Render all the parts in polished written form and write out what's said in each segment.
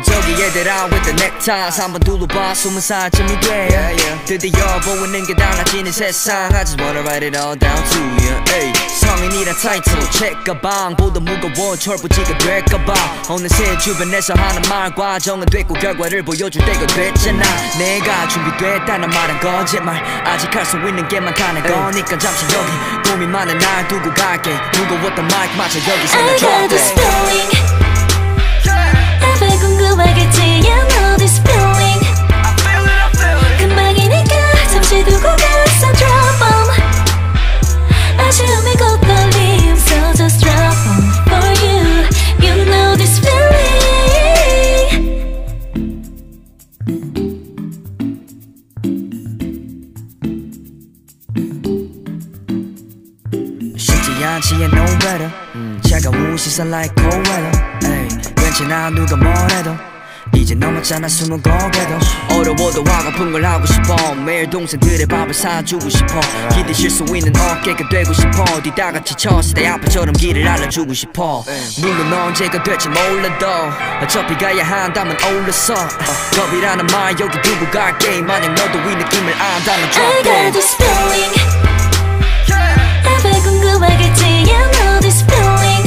저기 얘들아 with the neckties 한번 둘러봐 20살쯤이 돼 드디어 보이는 게 달라지는 세상 I just wanna write it all down to you ay. 성인이란 타이틀 책 가방보다 무거워 철부지가 될까봐 어느새 주변에서 하는 말과 정은됐고 결과를 보여줄 때가 됐잖아 내가 준비됐다는 말은 거짓말 아직 할 수 있는 게 많다는 거니까 잠시 여기 고민 많은 날 두고 갈게 무거웠던 마이크 마저 여기서 나 drop it 다들 궁금하겠지 You know this feeling 금방이니까 잠시 두고 가서 drop 'em 아쉬움이 곧 떨림 So just drop 'em for you You know this feeling 쉽지 않지 and no better 차가운 시선 like cold weather 괜찮아 누가 뭐래도 이제 넘었잖아 20곡에도 어려워도 화가픈 걸 하고 싶어 매일 동생들의 밥을 사주고 싶어 기대실 수 있는 어깨가 되고 싶어 뒤다가 지쳤을 때 아빠처럼 길을 알려주고 싶어 물론 언제가 될지 몰라도 어차피 가야 한다면 올랐어 겁이라는 말 여기 두고 갈게 만약 너도 이 느낌을 안다면 drop it I got this feeling 다들 궁금하겠지 You know this feeling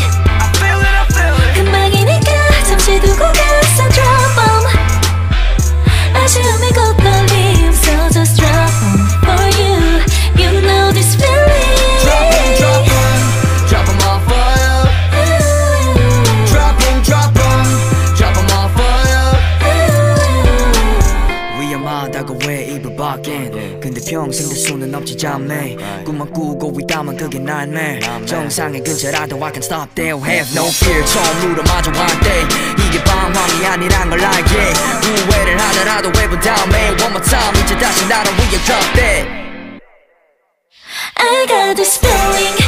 금방이니까 잠시 두고 가서 drop 'em 아쉬움이 곧 떨림 So just drop 'em for you You know this feeling Drop 'em, drop 'em Drop 'em off for you Drop 'em, drop 'em Drop 'em off for you 위험하다고 왜 입을 밖엔 근데 평생 될 수는 없지 자매 꿈만 꾸고 있다면 그게 날매 정상의 근처라도 I can stop there Have no fear 처음으로 마주할 때 이게 방황이 아니란 걸 알게 후회를 하더라도 해본 다음에 One more time 이제 다시 나를 위해 drop that I got this feeling